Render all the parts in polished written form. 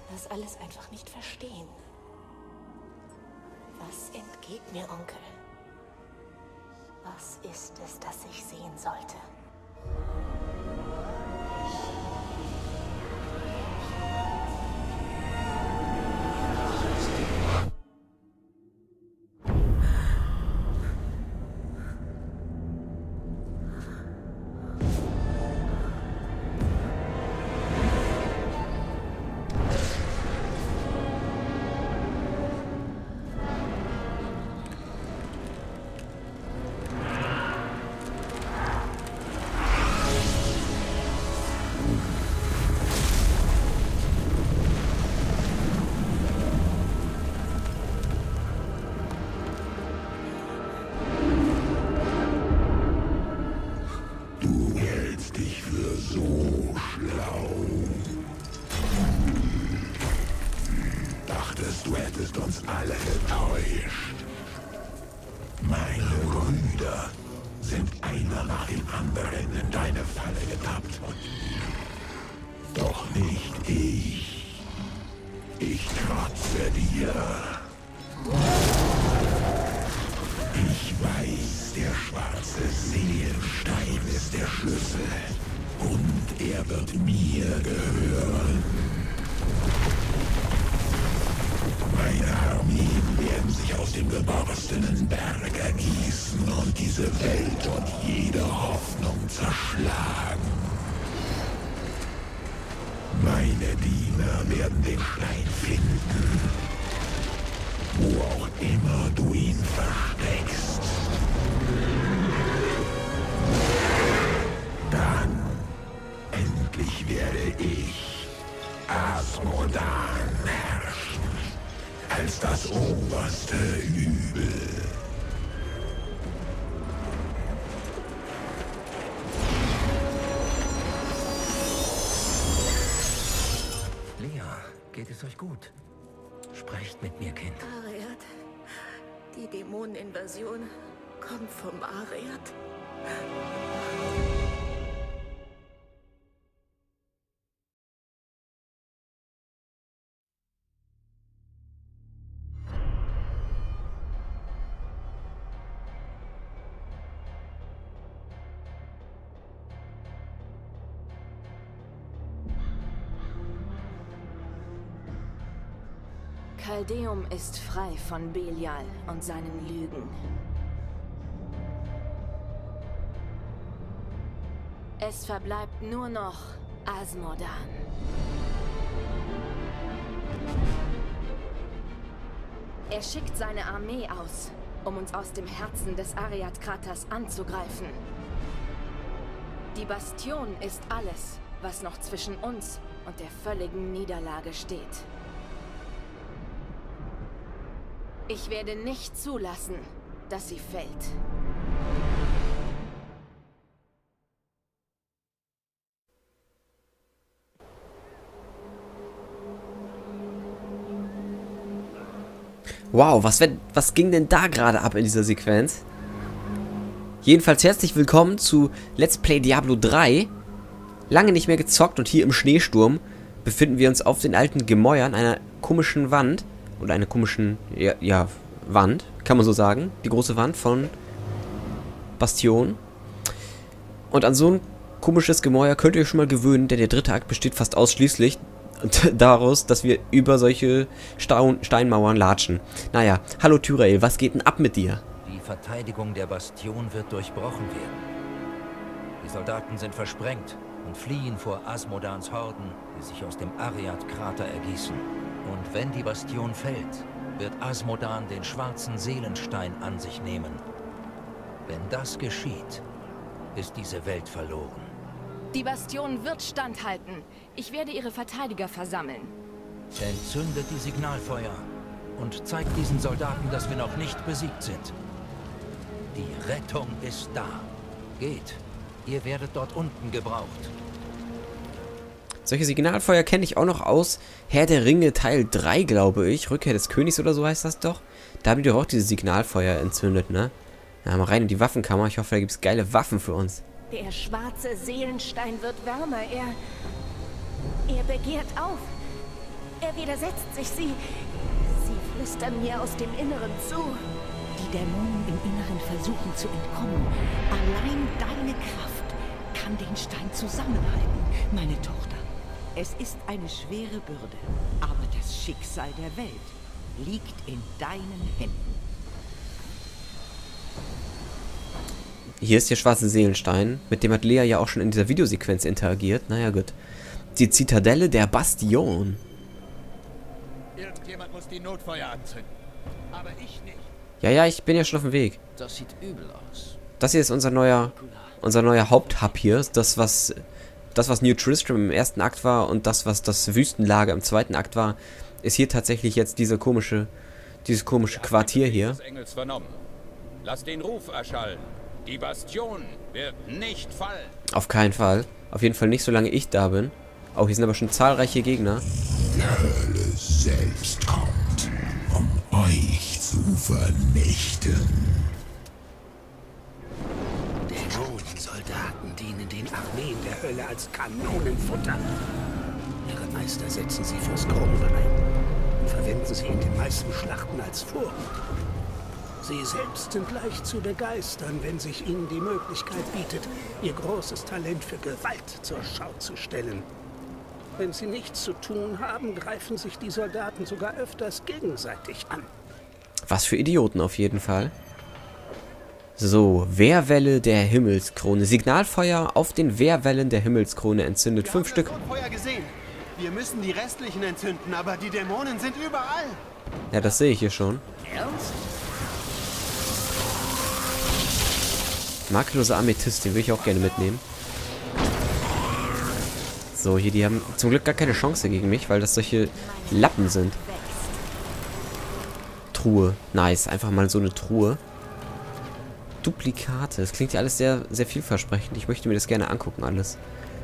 das alles einfach nicht verstehen. Was entgeht mir, Onkel? Was ist es, das ich sehen sollte? Du hättest uns alle getäuscht. Meine Brüder sind einer nach dem anderen in deine Falle getappt. Doch nicht ich. Ich trotze dir. Ich weiß, der schwarze Seelenstein ist der Schlüssel. Und er wird mir gehören. Meine Armeen werden sich aus dem geborstenen Berg ergießen und diese Welt und jede Hoffnung zerschlagen. Meine Diener werden den Stein finden, wo auch immer du ihn versteckst. Dann endlich werde ich Azmodan herrschen. Als das oberste Übel. Lea, geht es euch gut? Sprecht mit mir, Kind. Ariad. Die Dämoneninvasion kommt vom Ariad. Caldeum ist frei von Belial und seinen Lügen. Es verbleibt nur noch Azmodan. Er schickt seine Armee aus, um uns aus dem Herzen des Ariad-Kraters anzugreifen. Die Bastion ist alles, was noch zwischen uns und der völligen Niederlage steht. Ich werde nicht zulassen, dass sie fällt. Wow, was ging denn da gerade ab in dieser Sequenz? Jedenfalls herzlich willkommen zu Let's Play Diablo 3. Lange nicht mehr gezockt und hier im Schneesturm befinden wir uns auf den alten Gemäuern einer komischen Wand. Oder einer komischen, ja, Wand, kann man so sagen. Die große Wand von Bastion. Und an so ein komisches Gemäuer könnt ihr euch schon mal gewöhnen, denn der dritte Akt besteht fast ausschließlich daraus, dass wir über solche Steinmauern latschen. Naja, hallo Tyrael, was geht denn ab mit dir? Die Verteidigung der Bastion wird durchbrochen werden. Die Soldaten sind versprengt und fliehen vor Azmodans Horden, die sich aus dem Ariad-Krater ergießen. Und wenn die Bastion fällt, wird Azmodan den schwarzen Seelenstein an sich nehmen. Wenn das geschieht, ist diese Welt verloren. Die Bastion wird standhalten. Ich werde ihre Verteidiger versammeln. Entzündet die Signalfeuer und zeigt diesen Soldaten, dass wir noch nicht besiegt sind. Die Rettung ist da. Geht. Ihr werdet dort unten gebraucht. Solche Signalfeuer kenne ich auch noch aus Herr der Ringe Teil 3, glaube ich. Rückkehr des Königs oder so heißt das doch. Da haben die doch auch diese Signalfeuer entzündet, ne? Ja, mal rein in die Waffenkammer. Ich hoffe, da gibt es geile Waffen für uns. Der schwarze Seelenstein wird wärmer. Er begehrt auf. Er widersetzt sich. Sie flüstern mir aus dem Inneren zu. Die Dämonen im Inneren versuchen zu entkommen. Allein deine Kraft kann den Stein zusammenhalten, meine Tochter. Es ist eine schwere Bürde, aber das Schicksal der Welt liegt in deinen Händen. Hier ist der schwarze Seelenstein. Mit dem hat Lea ja auch schon in dieser Videosequenz interagiert. Naja, gut. Die Zitadelle der Bastion. Irgendjemand muss die Notfeuer anzünden. Aber ich nicht. Ja, ich bin ja schon auf dem Weg. Das sieht übel aus. Das hier ist unser neuer Haupthub hier. Das, was New Tristram im ersten Akt war und das, was das Wüstenlager im zweiten Akt war, ist hier tatsächlich jetzt dieses komische Quartier hier. Engels vernommen. Lass den Ruf erschallen. Die Bastion wird nicht fallen. Auf keinen Fall. Auf jeden Fall nicht, solange ich da bin. Oh, hier sind aber schon zahlreiche Gegner. Die Hölle selbst kommt, um euch zu vernichten. Dämonensoldaten dienen den Armeen der Hölle als Kanonenfutter. Ihre Meister setzen sie fürs Grobe ein und verwenden sie in den meisten Schlachten als Vorhut. Sie selbst sind leicht zu begeistern, wenn sich ihnen die Möglichkeit bietet, ihr großes Talent für Gewalt zur Schau zu stellen. Wenn sie nichts zu tun haben, greifen sich die Soldaten sogar öfters gegenseitig an. Was für Idioten auf jeden Fall. So, Wehrwelle der Himmelskrone. Signalfeuer auf den Wehrwellen der Himmelskrone entzündet. 5 Stück. Wir haben das Notfeuer gesehen. Wir müssen die restlichen entzünden, aber die Dämonen sind überall. Ja, das sehe ich hier schon. Ernst? Makelloser Amethyst, den will ich auch gerne mitnehmen. So, hier, die haben zum Glück gar keine Chance gegen mich, weil das solche Lappen sind. Truhe. Nice. Einfach mal so eine Truhe. Duplikate. Das klingt ja alles sehr, sehr vielversprechend. Ich möchte mir das gerne angucken, alles.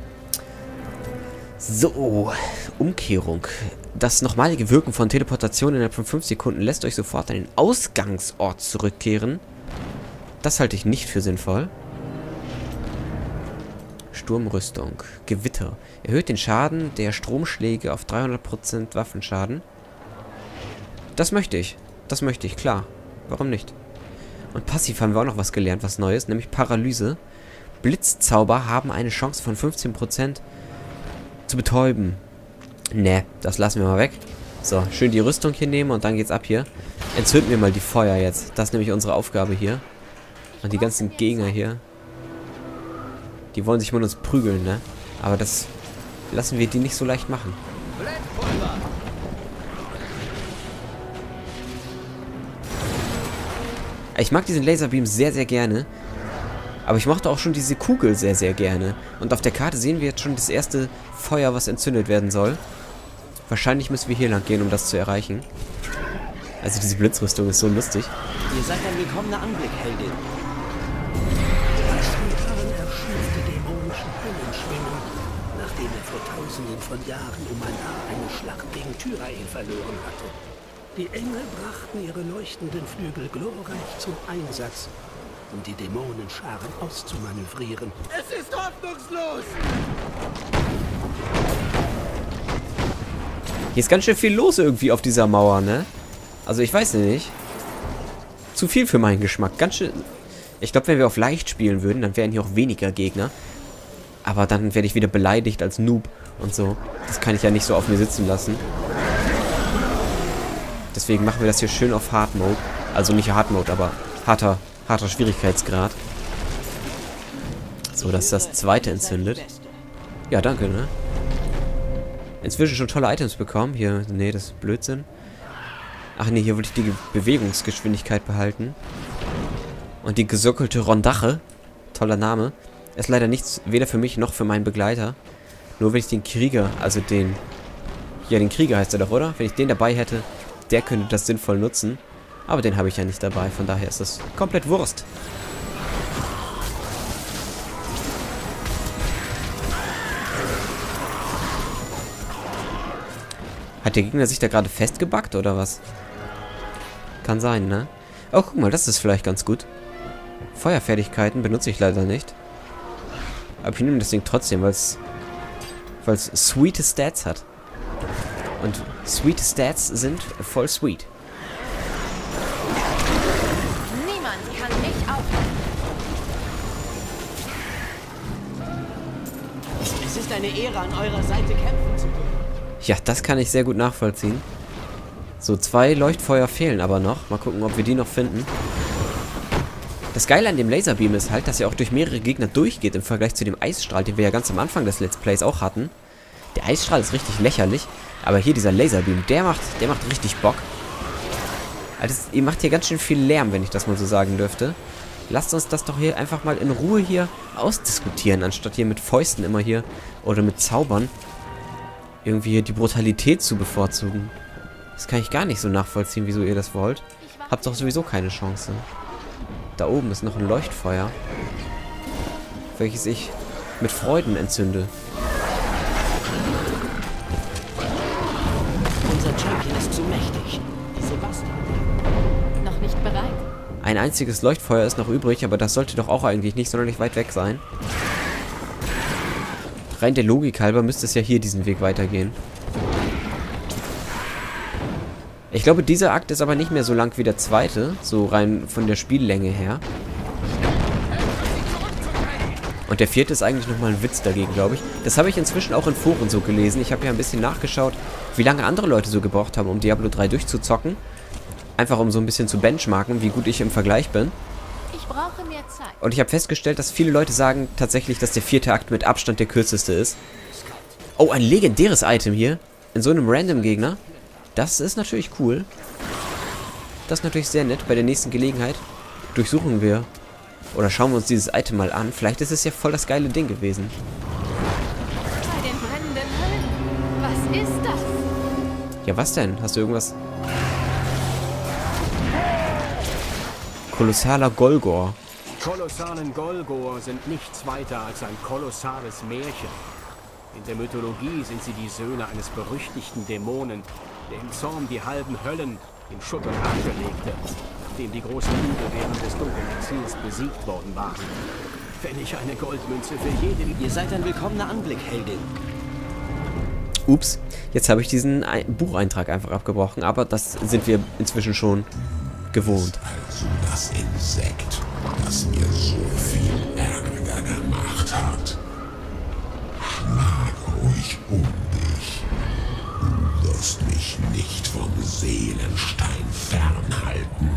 So. Umkehrung. Das nochmalige Wirken von Teleportation innerhalb von 5 Sekunden lässt euch sofort an den Ausgangsort zurückkehren. Das halte ich nicht für sinnvoll. Sturmrüstung. Gewitter. Erhöht den Schaden der Stromschläge auf 300% Waffenschaden. Das möchte ich. Das möchte ich, klar. Warum nicht? Und passiv haben wir auch noch was gelernt, was Neues, nämlich Paralyse. Blitzzauber haben eine Chance von 15% zu betäuben. Ne, das lassen wir mal weg. So, schön die Rüstung hier nehmen und dann geht's ab hier. Entzünden wir mal die Feuer jetzt. Das ist nämlich unsere Aufgabe hier. Und die ganzen Gegner hier. Die wollen sich mit uns prügeln, ne? Aber das lassen wir die nicht so leicht machen. Ich mag diesen Laserbeam sehr, sehr gerne. Aber ich mochte auch schon diese Kugel sehr, sehr gerne. Und auf der Karte sehen wir jetzt schon das erste Feuer, was entzündet werden soll. Wahrscheinlich müssen wir hier lang gehen, um das zu erreichen. Also diese Blitzrüstung ist so lustig. Ihr seid ein willkommener Anblick, Heldin. Erschuf die dämonischen Höllenschwingen, nachdem er vor Tausenden von Jahren um ein Haar eine Schlacht gegen Tyrael verloren hatte. Die Engel brachten ihre leuchtenden Flügel glorreich zum Einsatz, um die Dämonenscharen auszumanövrieren. Es ist hoffnungslos! Hier ist ganz schön viel los irgendwie auf dieser Mauer, ne? Also ich weiß nicht. Zu viel für meinen Geschmack. Ganz schön... Ich glaube, wenn wir auf leicht spielen würden, dann wären hier auch weniger Gegner. Aber dann werde ich wieder beleidigt als Noob und so. Das kann ich ja nicht so auf mir sitzen lassen. Deswegen machen wir das hier schön auf Hard Mode. Also nicht Hard Mode, aber harter Schwierigkeitsgrad. So, dass das zweite entzündet. Ja, danke, ne? Inzwischen schon tolle Items bekommen. Hier, nee, das ist Blödsinn. Ach nee, hier wollte ich die Bewegungsgeschwindigkeit behalten. Und die gesockelte Rondache. Toller Name. Ist leider nichts, weder für mich noch für meinen Begleiter. Nur wenn ich den Krieger, also den... Ja, den Krieger heißt er doch, oder? Wenn ich den dabei hätte, der könnte das sinnvoll nutzen. Aber den habe ich ja nicht dabei, von daher ist das komplett Wurst. Hat der Gegner sich da gerade festgebackt, oder was? Kann sein, ne? Oh, guck mal, das ist vielleicht ganz gut. Feuerfertigkeiten benutze ich leider nicht. Aber ich nehme das Ding trotzdem, weil es sweete Stats hat. Und Sweet Stats sind voll sweet. Niemand kann mich aufhalten. Es ist eine Ehre, an eurer Seite kämpfen zu können. Ja, das kann ich sehr gut nachvollziehen. So, 2 Leuchtfeuer fehlen aber noch. Mal gucken, ob wir die noch finden. Das Geile an dem Laserbeam ist halt, dass er auch durch mehrere Gegner durchgeht im Vergleich zu dem Eisstrahl, den wir ja ganz am Anfang des Let's Plays auch hatten. Der Eisstrahl ist richtig lächerlich, aber hier dieser Laserbeam, der macht richtig Bock. Also, ihr macht hier ganz schön viel Lärm, wenn ich das mal so sagen dürfte. Lasst uns das doch hier einfach mal in Ruhe hier ausdiskutieren, anstatt hier mit Fäusten immer hier oder mit Zaubern irgendwie hier die Brutalität zu bevorzugen. Das kann ich gar nicht so nachvollziehen, wieso ihr das wollt. Habt doch sowieso keine Chance. Da oben ist noch ein Leuchtfeuer, welches ich mit Freuden entzünde. Unser Champion ist zu mächtig. Diese Bastarde. Noch nicht bereit? Ein einziges Leuchtfeuer ist noch übrig, aber das sollte doch auch eigentlich nicht sonderlich weit weg sein. Rein der Logik halber müsste es ja hier diesen Weg weitergehen. Ich glaube, dieser Akt ist aber nicht mehr so lang wie der zweite, so rein von der Spiellänge her. Und der vierte ist eigentlich nochmal ein Witz dagegen, glaube ich. Das habe ich inzwischen auch in Foren so gelesen. Ich habe ja ein bisschen nachgeschaut, wie lange andere Leute so gebraucht haben, um Diablo 3 durchzuzocken. Einfach um so ein bisschen zu benchmarken, wie gut ich im Vergleich bin. Ich brauche mehr Zeit. Und ich habe festgestellt, dass viele Leute sagen tatsächlich, dass der vierte Akt mit Abstand der kürzeste ist. Oh, ein legendäres Item hier. In so einem Random-Gegner. Das ist natürlich cool. Das ist natürlich sehr nett. Bei der nächsten Gelegenheit durchsuchen wir oder schauen wir uns dieses Item mal an. Vielleicht ist es ja voll das geile Ding gewesen. Bei den brennenden Höllen. Was ist das? Ja, was denn? Hast du irgendwas? Kolossaler Golgor. Die kolossalen Golgor sind nichts weiter als ein kolossales Märchen. In der Mythologie sind sie die Söhne eines berüchtigten Dämonen, der im Zorn die halben Höllen in Schutt und Asche legte, nachdem die großen Übel während des dunklen Exils besiegt worden waren. Wenn ich eine Goldmünze für jede... Ihr seid ein willkommener Anblick, Heldin. Ups, jetzt habe ich diesen Bucheintrag einfach abgebrochen, aber das sind wir inzwischen schon gewohnt. Also das Insekt, das mir so viel Ärger gemacht hat. Schlage ruhig um dich. Du wirst mich nicht vom Seelenstein fernhalten.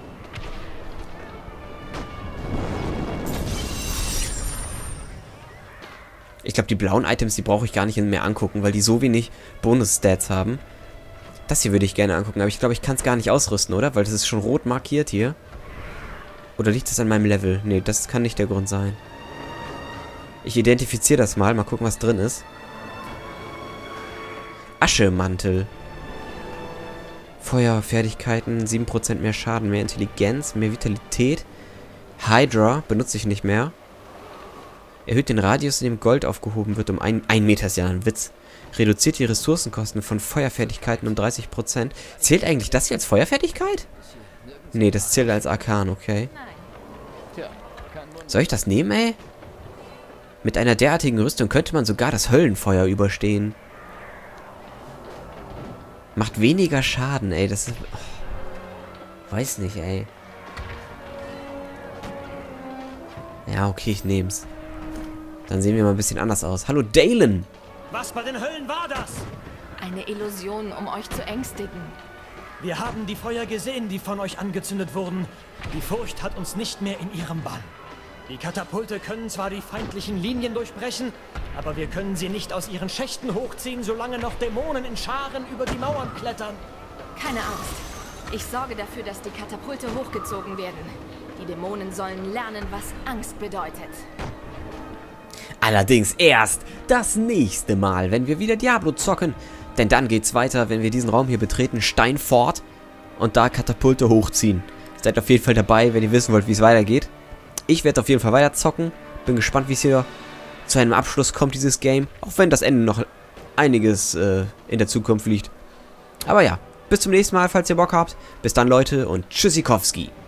Ich glaube, die blauen Items, die brauche ich gar nicht mehr angucken, weil die so wenig Bonus-Stats haben. Das hier würde ich gerne angucken, aber ich glaube, ich kann es gar nicht ausrüsten, oder? Weil das ist schon rot markiert hier. Oder liegt das an meinem Level? Nee, das kann nicht der Grund sein. Ich identifiziere das mal gucken, was drin ist. Aschemantel. Feuerfertigkeiten, 7% mehr Schaden, mehr Intelligenz, mehr Vitalität. Hydra benutze ich nicht mehr. Erhöht den Radius, in dem Gold aufgehoben wird, um 1 Meter, ist ja ein Witz. Reduziert die Ressourcenkosten von Feuerfertigkeiten um 30%. Zählt eigentlich das hier als Feuerfertigkeit? Nee, das zählt als Arkan, okay. Soll ich das nehmen, ey? Mit einer derartigen Rüstung könnte man sogar das Höllenfeuer überstehen. Macht weniger Schaden, ey. Das ist... Oh, weiß nicht, ey. Ja, okay, ich nehm's. Dann sehen wir mal ein bisschen anders aus. Hallo, Dalen! Was bei den Höllen war das? Eine Illusion, um euch zu ängstigen. Wir haben die Feuer gesehen, die von euch angezündet wurden. Die Furcht hat uns nicht mehr in ihrem Bann. Die Katapulte können zwar die feindlichen Linien durchbrechen, aber wir können sie nicht aus ihren Schächten hochziehen, solange noch Dämonen in Scharen über die Mauern klettern. Keine Angst. Ich sorge dafür, dass die Katapulte hochgezogen werden. Die Dämonen sollen lernen, was Angst bedeutet. Allerdings erst das nächste Mal, wenn wir wieder Diablo zocken. Denn dann geht's weiter, wenn wir diesen Raum hier betreten, Steinfort und da Katapulte hochziehen. Seid auf jeden Fall dabei, wenn ihr wissen wollt, wie es weitergeht. Ich werde auf jeden Fall weiter zocken. Bin gespannt, wie es hier zu einem Abschluss kommt, dieses Game. Auch wenn das Ende noch einiges in der Zukunft liegt. Aber ja, bis zum nächsten Mal, falls ihr Bock habt. Bis dann, Leute, und Tschüssikowski.